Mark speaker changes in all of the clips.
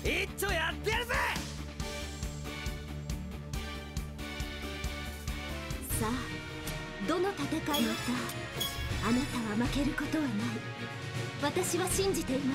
Speaker 1: 一丁やってやるぜ。
Speaker 2: さあ、どの戦いまたあなたは負けることはない。私は信じています。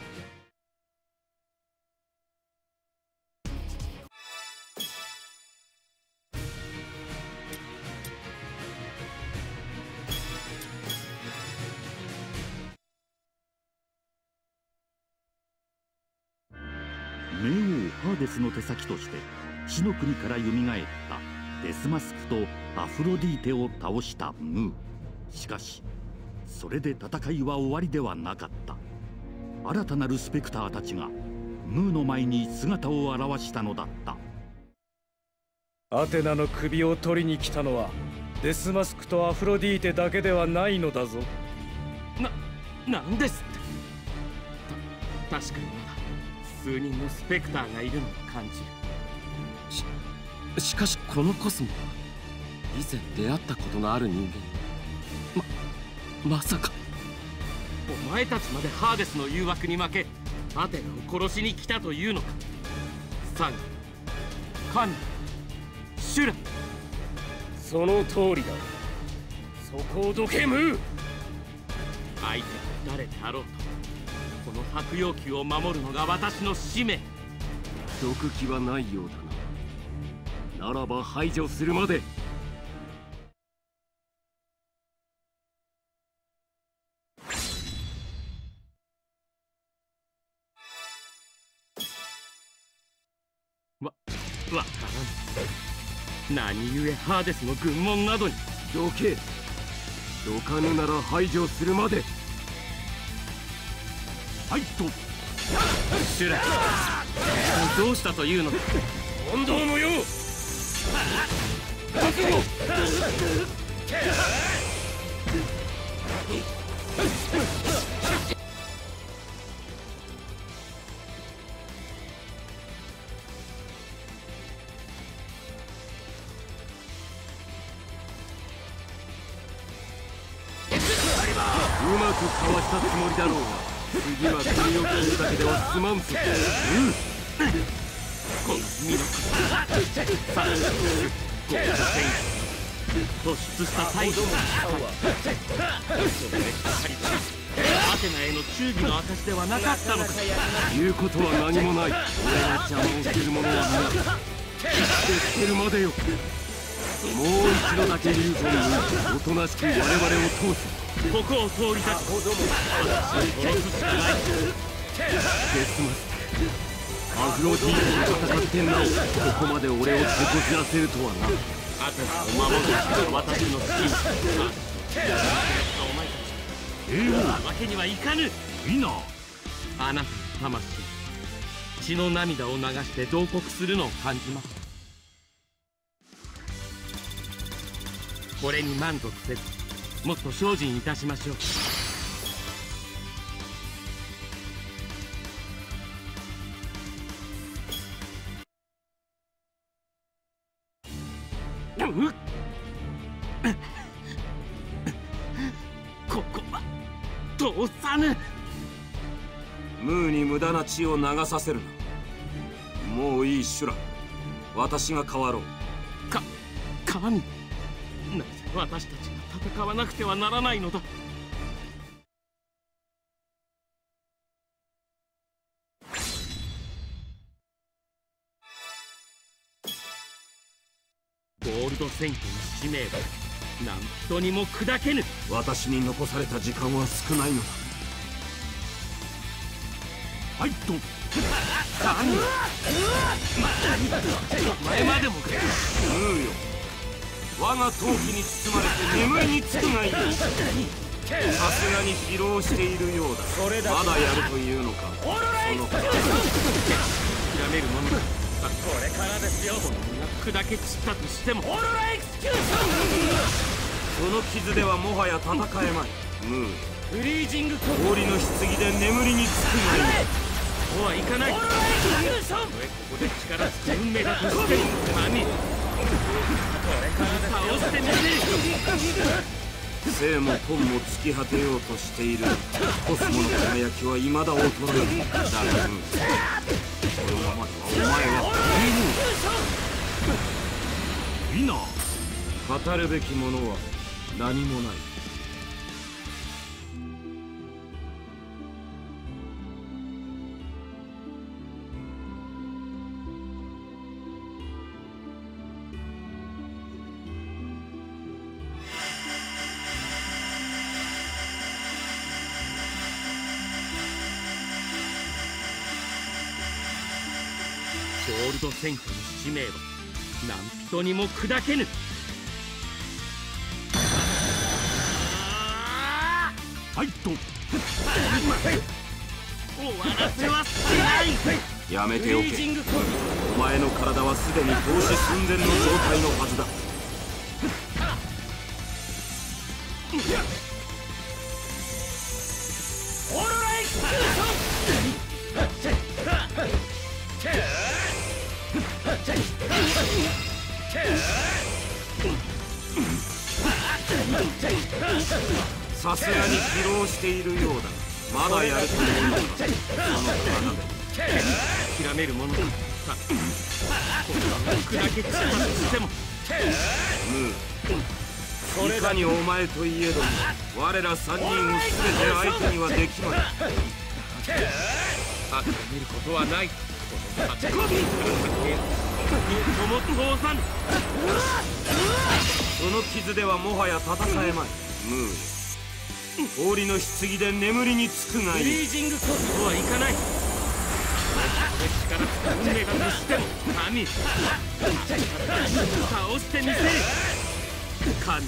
Speaker 3: 冥王ハーデスの手先として死の国から蘇ったデスマスクとアフロディーテを倒したムー。しかしそれで戦いは終わりではなかった。新たなるスペクターたちがムーの前に姿を現したのだった。
Speaker 4: アテナの首を取りに来たのはデスマスクとアフロディーテだけではないのだぞ。
Speaker 1: なんですって。確かにまだ数人のスペクターがいるのを感じる。しかしこのコスモは以前出会ったことのある人間。まさかお前たちまでハーデスの誘惑に負けアテナを殺しに来たというのか。サンカンシュラ。
Speaker 4: その通りだ。そこをどけムー。
Speaker 1: 相手が誰であろうとこの白妖宮を守るのが私の使命。
Speaker 5: どく気はないようだな。ならば排除するまで。
Speaker 1: わからん。何故ハーデスの軍門などに。
Speaker 5: どけ。どかぬなら排除するまで。
Speaker 3: はいと
Speaker 1: シュラ、どうしたというのだ。
Speaker 4: 問答のよう。覚悟。
Speaker 5: うまくかわしたつもりだろうが、次は国を切るだけでは済まんぞ。
Speaker 1: この身のさらに突出した態度もアテナへの忠義の証ではなかったのか。
Speaker 5: 言うことは何もない。俺が邪魔をする者は皆切って捨てるまでよ。もう一度だけ言うぞ。おとなしく我々を通す。
Speaker 1: ここを通り立ち私を殺すしかない。
Speaker 5: デスマスク、アフロディーテと戦ってなおここまで俺を手こずらせるとはな。
Speaker 1: アテナを守るのが私の使命。お前たちわけにはいかぬ。
Speaker 3: いいな。
Speaker 1: あなたの魂血の涙を流して慟哭するのを感じます。これに満足せずもっと精進いたしましょう。ここは通さぬ。
Speaker 5: ムーに無駄な血を流させるな。もういいシュラ。私が代わろう。
Speaker 1: 神、なぜ私たちが戦わなくてはならないのだ。ゴールド選挙の使命は何人にも砕けぬ。
Speaker 5: 私に残された時間は少ないのだ。
Speaker 3: はいと
Speaker 1: 神、お前までもか。
Speaker 5: ムーよ、我が闘気に包まれて眠りにつくがいい。さすがに疲労しているようだ。まだやるというのか。その
Speaker 1: 諦めるものだ。これからですよ。この身が砕け散ったとしても。オーロラエクスキューション。
Speaker 5: その傷ではもはや戦えまい。ムー、
Speaker 1: フリージング
Speaker 5: 氷の棺で眠りにつくがいい。
Speaker 1: そうはいかない。オーロラエクスキューション。ここで力つく運命だとしても神、これから倒してみせ。
Speaker 5: 生も根も突き果てようとしているコスモの輝きは未だ衰えない。だがのままではお前は
Speaker 3: ウィナー。
Speaker 5: 語るべきものは何もない。
Speaker 1: ゴールド選挙の使命は何人にも砕けぬ。
Speaker 3: ファイト。
Speaker 1: 終わらせはしない。
Speaker 5: やめておけ。
Speaker 1: フリージングコール。
Speaker 5: お前の体はすでに凍死寸前の状態のはずだ。
Speaker 1: オーロラエクスパ
Speaker 5: さすがに疲労しているようだ。まだやると思うのか、その体で。
Speaker 1: 諦めるものだ。砕け散ったとしても。
Speaker 5: ムー、いかにお前といえども我ら3人を全て相手にはできまい。
Speaker 1: 諦めることはない。この立ち込み一歩も通さぬ。
Speaker 5: その傷ではもはや戦えまい。ムー、氷の棺で眠りにつくがいい。
Speaker 1: フリージングコースとはいかない。力つか運命が無しても神倒してみせる。神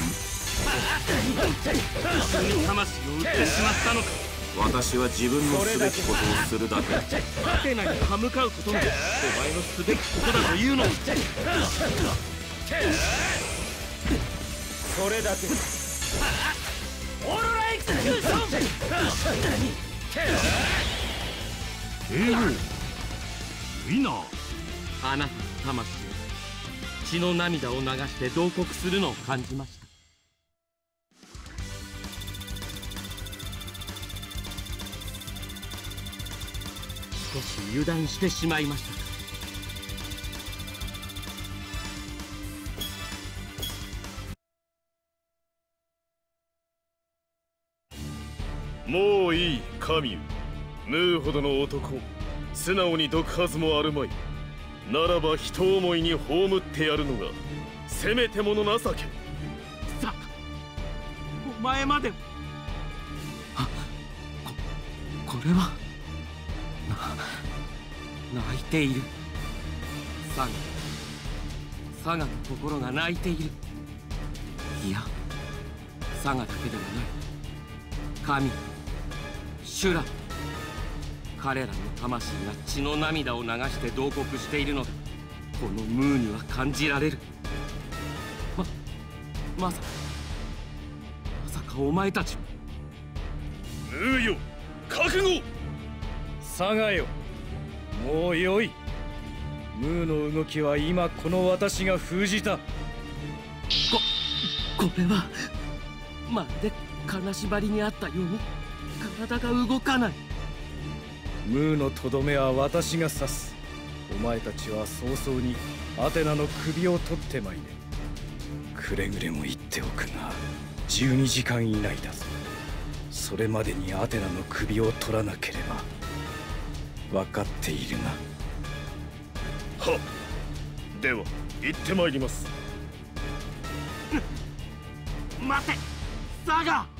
Speaker 1: 一緒に魂を売ってしまったのか。
Speaker 5: 私は自分のすべきことをするだけだ。
Speaker 1: アテナに歯向かうことがお前のすべきことだというの。それだけ。オーロラエクスキューション。
Speaker 3: AO ウィナー。
Speaker 1: あなたの魂を血の涙を流して慟哭するのを感じました。少し油断してしまいましたか。
Speaker 6: もういい、カミュ。ムーほどの男、素直にどくはずもあるまい。ならば人思いに葬ってやるのがせめてもの情け。
Speaker 1: さあ、お前まで。これは泣いている。サガの心が泣いている。いや、サガだけではない。神、シュラ、彼らの魂が血の涙を流して慟哭しているのがこのムーには感じられる。まさかお前たちは。
Speaker 6: ムーよ、覚悟。
Speaker 4: サガよ、もうよい。ムーの動きは今この私が封じた。
Speaker 1: これはまるで金縛りにあったように体が動かない。
Speaker 4: ムーのとどめは私が刺す。お前たちは早々にアテナの首を取ってまいれ。くれぐれも言っておくが12時間以内だぞ。それまでにアテナの首を取らなければ。分かっているな。
Speaker 6: はっ、では行ってまいります。
Speaker 1: 待て、サガ。